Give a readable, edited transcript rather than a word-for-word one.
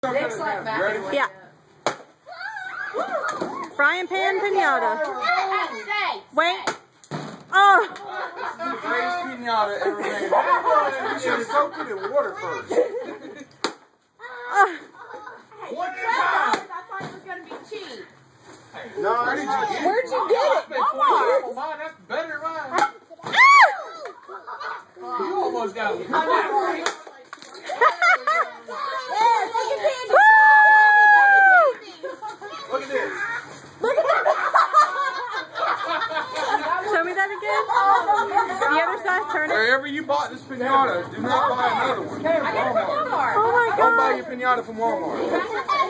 Nick's like back. Ready? Yeah. Frying pan pinata. Wait. Oh. This is the greatest pinata ever made. You should have soaked it in water first. One time. I thought it was going to be cheap. No, I didn't get it. Where'd you get it? Walmart. Mine, that's better than mine. You almost got it. Look at this. Show me that again. The other side, turn it. Wherever you bought this pinata, do not buy another one. I got it from Walmart. Oh my Don't buy God. your pinata from Walmart.